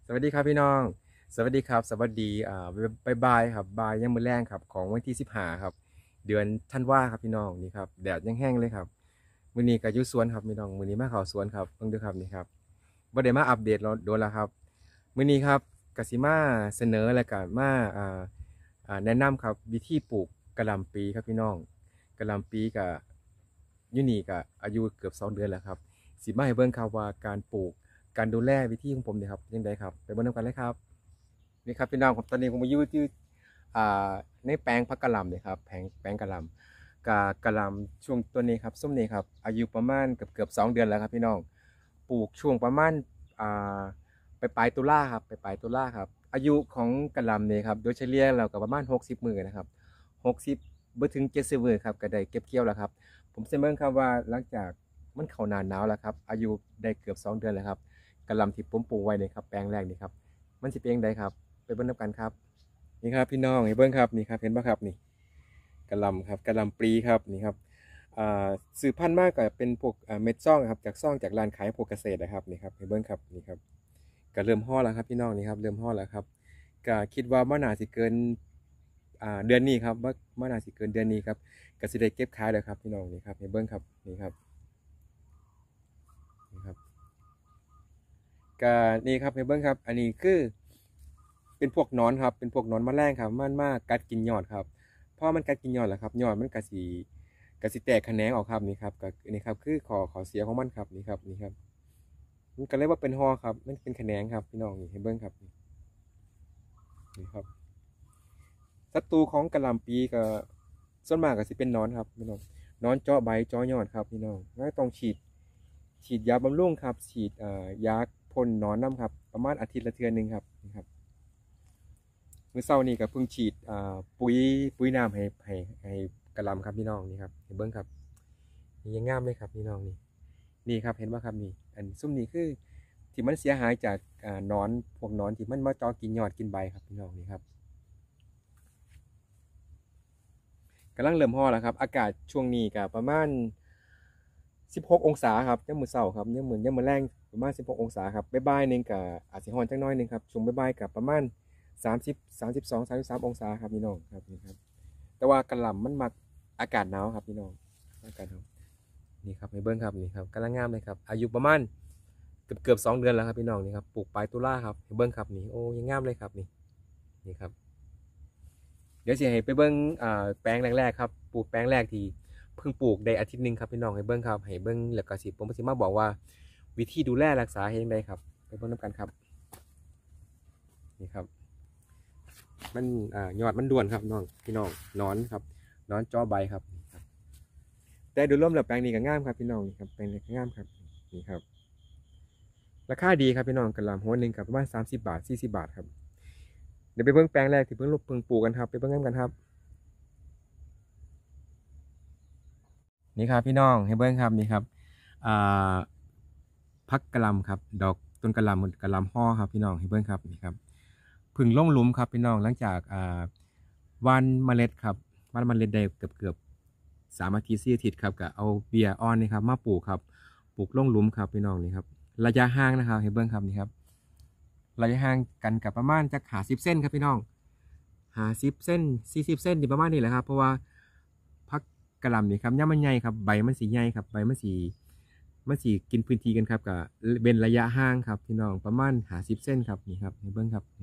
สวัสดีครับพี่น้องสวัสดีครับสวัสดีบายครับบายยังมือแรงครับของวันที่15ครับเดือนธันวาครับพี่น้องนี่ครับแดดยังแห้งเลยครับมื้อนี้ก็อยู่สวนครับพี่น้องมื้อนี้มาเข้าสวนครับเพิ่งดูครับนี่ครับบ่ได้มาอัปเดตเราโดนแล้วครับมื้อนี้ครับกสิมาเสนอและก็มาแนะนำครับวิธีปลูกกะหล่ำปีครับพี่น้องกะหล่ำปีก็อยู่นี่ก็อายุเกือบ2 เดือนแล้วครับสิมาให้เบิ่งครับว่าการปลูก การดูแลวิธีของผมเนี่ยครับยังไงครับไปเบิ่งนำกันเลยครับนี่ครับพี่น้องผมตอนนี้ผมมาอยู่ที่อ่าในแปลงพักกะหล่ำเนี่ยครับแปลงกะหล่ำกะหล่ำช่วงตัวนี้ครับส้มนี่ครับอายุประมาณเกือบ2 เดือนแล้วครับพี่น้องปลูกช่วงประมาณอ่าไปปลายตุลาครับไปปลายตุลาครับอายุของกะหล่ำเนี่ยครับโดยเฉลี่ยเราก็ประมาณ60 มื้อนะครับ60บ่ถึง70 มื้อครับก็ได้เก็บเกี่ยวแล้วครับผมจะเบิ่งครับว่าหลังจากมันเข้าหน้าหนาวแล้วครับอายุได้เกือบ2 เดือนแล้วครับ กะหล่ำที่ผมปลูกไว้นี่ครับแปลงแรกนี่ครับมันสิเป็นจั่งใดครับไปเบิ่งนำกันครับนี่ครับพี่น้องให้เบิ่งครับนี่ครับเห็นบ่ครับนี่กะหล่ำครับกะหล่ำปลีครับนี่ครับสืบพันธุ์มาก็เป็นพวกเม็ดซ่องครับจากซ่องจากร้านขายพวกเกษตรนะครับนี่ครับให้เบิ่งครับนี่ครับก็เริ่มฮ้อแล้วครับพี่น้องนี่ครับเริ่มฮ้อแล้วครับก็คิดว่าบ่น่าสิเกินเดือนนี้ครับบ่น่าสิเกินเดือนนี้ครับก็สิได้เก็บขายแล้วครับพี่น้องนี่ครับให้เบิ่งครับนี่ครับนี่ครับ ก็นี่ครับให้เบิ่งครับอันนี้คือเป็นพวกหนอนครับเป็นพวกหนอนแมลงครับมันมากัดกินยอดครับพอมันกัดกินยอดแล้วครับยอดมันก็สิแตกแขนงออกครับนี่ครับก็นี่ครับคือขอเสียของมันครับนี่ครับนี่ครับมันก็เลยว่าเป็นหอครับมันเป็นแขนงครับพี่น้องนี่ให้เบิ่งครับนี่ครับศัตรูของกะหล่ำปีก็ส่วนมากก็สิเป็นหนอนครับพี่น้องหนอนเจาะใบเจาะยอดครับพี่น้องแล้วต้องฉีดยาบำรุงครับฉีดยาพ่นหนอนน้ำครับประมาณอาทิตย์ละเทื่อหนึงครับนี่ครับ มื้อเช้านี่ก็เพิ่งฉีดปุ๋ยน้ำให้กะหล่ำครับพี่น้องนี่ครับเห็นเบิ่งครับนี่ยังงามเลยครับพี่น้องนี่ครับเห็นบ่ครับนี่อันซุมนี้คือที่มันเสียหายจากหนอนพวกหนอนที่มันมาเจาะกินยอดกินใบครับพี่น้องนี่ครับกำลังเริ่มฮ้อแล้วครับอากาศช่วงนี้ก็ประมาณ16องศาครับยามมื้อเช้าครับยามมื้อแลงประมาณ16องศาครับบ่ายๆหนึงก็อาจสิร้อนจักหน่อยหนึงครับช่วงบ่ายๆก็ประมาณ30 32 33องศาครับพี่น้องครับนี่ครับ แต่ว่ากะหล่ำมันมักอากาศหนาวครับพี่น้องอากาศหนาวนี่ครับให้เบิ้งครับนี่ครับกำลังงามเลยครับอายุประมาณเกือบ2 เดือนแล้วครับพี่น้องนี่ครับปลูกปลายตุลาครับให้เบิ้งครับนี่โอ้ยังงามเลยครับนี่ครับเดี๋ยวสิให้ไปเบิ้งแปลงแรกๆครับปลูกแปลงแรกที่เพิ่งปลูกได้อาทิตย์หนึงครับพี่น้องให้เบิ้งครับให้เบิ้งแล้วก็สิผมสิมาบอกว่าวิธีดูแลรักษาให้ยังไงครับไปเบิ้งนำกันครับนี่ครับมันยอดมันด่วนครับน้องพี่น้องหนอนครับหนอนจ่อใบครับ แต่โดยรวมแล้วแปลงนี้ก็งามครับพี่น้องนี่ครับแปลงนี้ก็งามครับนี่ครับราคาดีครับพี่น้องกะหล่ำหัวหนึ่งครับประมาณ30 บาท40 บาทครับเดี๋ยวไปเบิ่งแปลงแรกที่เพิ่งปลูกกันครับไปเบิ่งกันครับนี่ครับพี่น้องให้เบิ่งครับนี่ครับอ่าพักกะหล่ำครับดอกต้นกะหล่ำห่อครับพี่น้องให้เบิ่งครับนี่ครับเพึ่งลงหลุมครับพี่น้องหลังจากหว่านเมล็ดครับหว่านเมล็ดได้เกือบ3 อาทิตย์4 อาทิตย์ครับก็เอาเบี้ยอ่อนนี่ครับมาปลูกครับปลูกลงหลุมครับพี่น้องนี่ครับระยะห่างนะครับให้เบิ่งครับนี่ครับระยะห่างกันกับประมาณจัก50 เซนครับพี่น้อง50 เซน40 เซนนี่ประมาณนี้แหละครับเพราะว่าพักกะหล่ำนี่ครับย่ามันใหญ่ครับใบมันสีใหญ่ครับใบมันสีกินพื้นที่กันครับกับเป็นระยะห่างครับพี่น้องประมาณ50 เซนครับนี่ครับให้เบิ่งครับ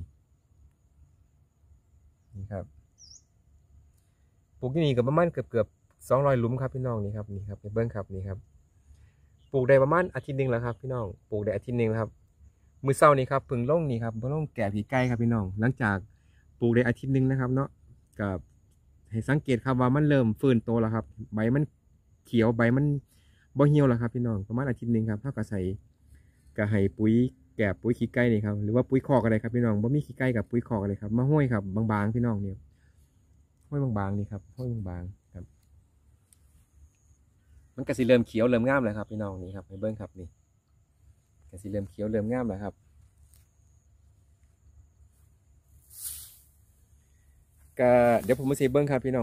นี่ครับปลูกที่นี่ก็ประมาณเกือบ200 หลุมครับพี่น้องนี่ครับนี่ครับให้เบิ่งครับนี่ครับ ปลูกได้ประมาณอาทิตย์หนึ่งแล้วครับพี่น้องปลูกได้อาทิตย์หนึ่งแล้วครับมื้อเช้านี้ครับเพิ่งลงนี่ครับเพิ่งลงแก่ผีไก่ครับพี่น้องหลังจากปลูกได้อาทิตย์หนึ่งนะครับเนาะกับให้สังเกตครับว่ามันเริ่มฟื้นโตแล้วครับใบมันเขียวใบมันบ่เหี่ยวแล้วครับพี่น้องประมาณอาทิตย์หนึ่งครับเท่ากับใส่ก็ให้ปุ๋ยแกบปุ๋ยขี้ไก่นี่ครับหรือว่าปุ๋ยคอกอะไรครับพี่น้องบ่มีขี้ไก่กับปุ๋ยคอกอะไรครับมาห้อยครับบางๆพี่น้องเนี่ยห้อยบางๆนี่ครับห้อยบางๆครับมันก็สิเริ่มเขียวเริ่มงามแล้วครับพี่น้องนี่ครับให้เบิ่งครับนี่ ก็สิเริ่มเขียวเริ่มงามแล้วครับก็เดี๋ยวผมมาสิเบิ้งครับพี่น้อง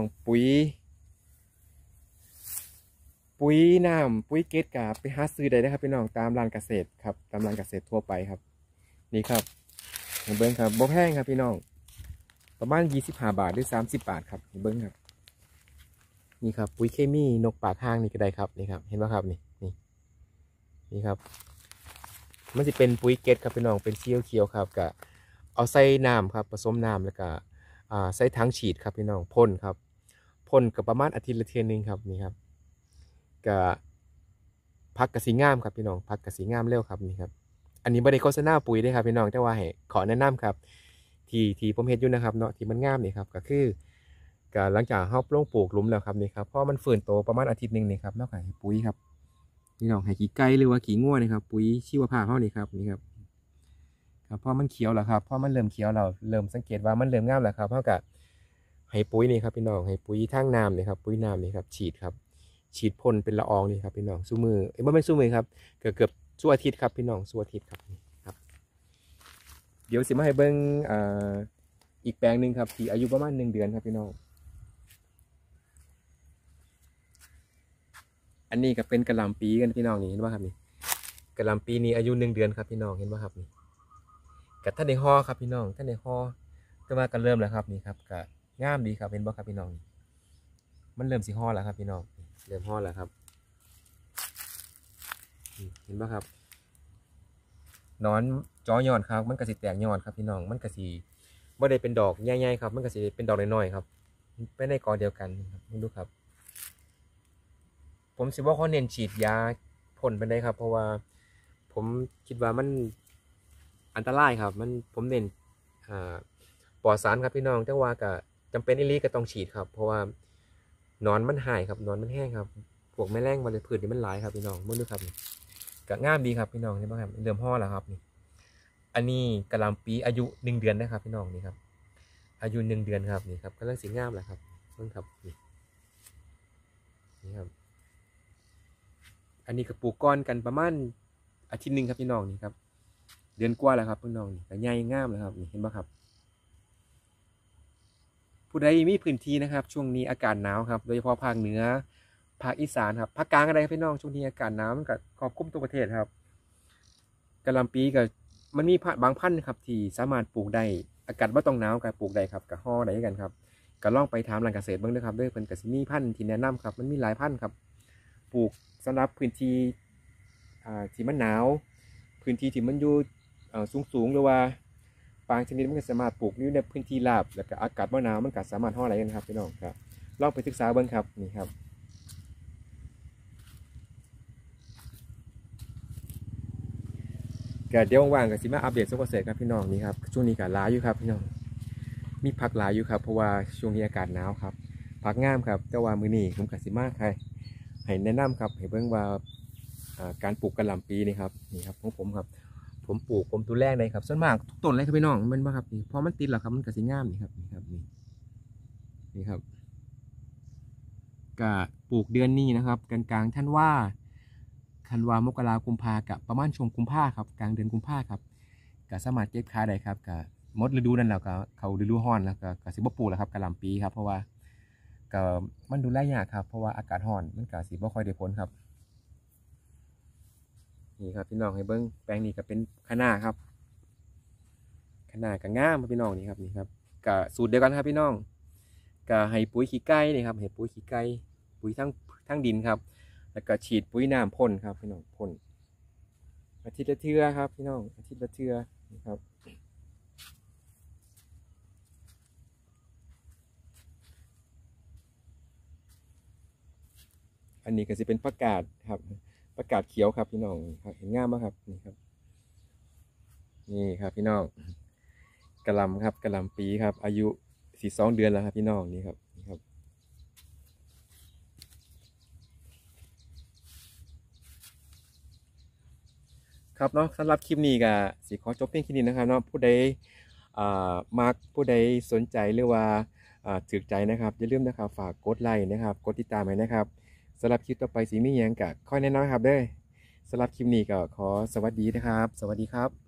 ปุ๋ยน้ำปุ๋ยเกตกาไปหาซื้อได้นะครับพี่น้องตามร้านเกษตรครับตามร้านเกษตรทั่วไปครับนี่ครับเบิ้งครับบ่แพงครับพี่น้องประมาณ25 บาทหรือ30 บาทครับเบิ้งครับนี่ครับปุ๋ยเคมีนกปากห้างนี่ก็ได้ครับนี่ครับเห็นไหมครับนี่ครับมันจะเป็นปุ๋ยเกล็ดครับพี่น้องเป็นเขียวครับกับเอาใส่น้ำครับผสมน้ำแล้วก็ใส่ถังฉีดครับพี่น้องพ่นครับพ่นกับประมาณอาทิตย์ละเทื่อนึงครับนี่ครับกับพักกระสีงามครับพี่น้องพักกระสีงามเร็วครับนี่ครับอันนี้ไม่ได้โฆษณาปุ๋ยด้วยครับพี่น้องแต่ว่าให้ขอแนะนำครับที่ผมเห็นอยู่นะครับเนาะที่มันงามนี่ครับก็คือหลังจากเขาลงปลูกหลุมแล้วครับนี่ครับเพราะมันฝืนโตประมาณอาทิตย์หนึ่งนี่ครับนอกจากปุ๋ยครับพี่น้องให้ขี้ไก่หรือว่าขี้งัวนี่ครับปุ๋ยชีวภาพเขานี่ครับครับพอมันเขียวแล้วครับพอมันเริ่มเขียวเราเริ่มสังเกตว่ามันเริ่มงามแล้วครับเท่ากับให้ปุ๋ยนี่ครับพี่น้องให้ปุ๋ยทั้งน้ำนี่ครับปุ๋ยน้ำนี่ครับฉีดพ่นเป็นละอองนี่ครับพี่น้องสู้มือไม่เป็นสู้มือครับเกือบสู้อาทิตย์ครับพี่น้องสู้อาทิตย์ครับเดี๋ยวสิมาให้เบิ้งอีกแปลงหนึ่งครับที่อายุประมาณ1 เดือนครับพี่น้องอันนี้ก็เป็นกระหล่ำปีกันพี่น้องนี่เห็นไหมครับนี่กระหล่ำปีนี้อายุ1 เดือนครับพี่น้องเห็นไหมครับนี่กับท่านในห่อครับพี่น้องท่านในห่อก็มากันเริ่มแล้วครับนี่ครับก็งามดีครับเห็นบ่ครับพี่น้องมันเริ่มสีห่อแล้วครับพี่น้องเริ่มห่อแล้วครับเห็นบ่ครับนอนจอยอดครับมันกระสีแตกยอดครับพี่น้องมันกระสีไม่ได้เป็นดอกใหญ่ๆครับมันกระสีเป็นดอกน้อยๆครับไม่ในกอเดียวกันครับดูครับผมสิว่าเขาเน้นฉีดยาพ่นไปได้ครับเพราะว่าผมคิดว่ามันอันตรายครับผมเน้นปลอดสารครับพี่น้องแต่ว่าก็จำเป็นอีหลีก็ต้องฉีดครับเพราะว่านอนมันหายครับนอนมันแห้งครับพวกแมลงวัชพืชนี่มันหลายครับพี่น้องมึงดูครับก็งามดีครับพี่น้องนี่บ้างครับเริ่มห่อแล้วครับนี่อันนี้กระหล่ำปีอายุ1 เดือนนะครับพี่น้องนี่ครับอายุ1 เดือนครับนี่ครับกำลังสีงามแล้วครับเพิ่งครับนี่ครับอันนี้ก็ปลูกก้อนกันประมาณอาทิตย์หนึ่งครับพี่น้องนี่ครับเดือนกว่าแล้วครับพี่น้องนี่ก็ใหญ่งามแล้วครับนี่เห็นไหมครับผู้ใดมีพื้นที่นะครับช่วงนี้อากาศหนาวครับโดยเฉพาะภาคเหนือภาคอีสานครับภาคกลางอะไรครับพี่น้องช่วงนี้อากาศหนาวมันก็ครอบคลุมตัวประเทศครับกระหล่ำปีก็มันมีบางพันธุ์ครับที่สามารถปลูกได้อากาศไม่ต้องหนาวก็ปลูกได้ครับกับห่อได้กันครับก็ลองไปถามร้านเกษตรบ้างด้วยครับด้วยเพิ่นก็สิมีพันธุ์ที่แนะนำครับมันมีหลายพันธุ์ครับปลูกสำหรับพื้นที่ที่มันหนาวพื้นที่ที่มันอยู่สูงหรือว่าบางชนิดมันก็สามารถปลูกอยู่ในพื้นที่ราบแล้วก็อากาศหนาวมันก็สามารถห่อได้กันครับพี่น้องครับลองไปศึกษาเบิ่งครับนี่ครับก็เดี๋ยวว่างๆก็สิมาอัปเดตสวนเกษตรครับพี่น้องนี่ครับช่วงนี้ก็หลายอยู่ครับพี่น้องมีผักหลายอยู่ครับเพราะว่าช่วงนี้อากาศหนาวครับผักงามครับแต่ว่ามื้อนี้ผมก็สิมาให้แนะนำครับให้เบิ่งว่าการปลูกกระหล่ำปีนี่ครับของผมครับผมปลูกผมดูแลเลยครับส่วนมากทุกต้นเลยครับพี่น้องมันบ่ครับนี่พอมันติดแล้วครับมันก็สิงามนี่ครับนี่ครับก็ปลูกเดือนนี้นะครับกลางธันวามกรากุมภากับประมาณช่วงกุมภาครับกลางเดือนกุมภาครับก็สามารถเก็บขายได้ครับก็หมดฤดูนั่นแล้วก็เขาฤดูร้อนแล้วก็สิบ่ปลูกแล้วครับกระหล่ำปีครับเพราะว่าก็มันดูแลยากครับเพราะว่าอากาศร้อนมันก็สิบ่ค่อยได้ผลครับนี่ครับพี่น้องให้เบิ้งแปลงนี้ก็เป็นคะน้าครับคะน้ากับง่ามพี่น้องนี่ครับก็สูตรเดียวกันครับพี่น้องก็ให้ปุ๋ยขี้ไก่นี่ครับให้ปุ๋ยขี้ไก่ปุ๋ยทั้งดินครับแล้วก็ฉีดปุ๋ยน้ำพ่นครับพี่น้องพ่นอาทิตย์ละเทื่อครับพี่น้องอาทิตย์ละเทื่อนะครับอันนี้ก็จะเป็นประกาศครับประกาศเขียวครับพี่น้องเห็นงามไหมครับนี่ครับพี่น้องกระหล่ำครับกระหล่ำปีครับอายุ42 เดือนแล้วครับพี่น้องนี่ครับครับเนาะสำหรับคลิปนี้ก็สิขอจบเพียงแค่นี้นะครับเนาะผู้ใดมักผู้ใดสนใจหรือว่าถูกใจนะครับอย่าลืมนะครับฝากกดไลค์นะครับกดติดตามไว้นะครับสำหรับคลิปต่อไปสีมีอย่างกะค่อยแนะนำครับเด้อสำหรับคลิปนี้ก็ขอสวัสดีนะครับสวัสดีครับ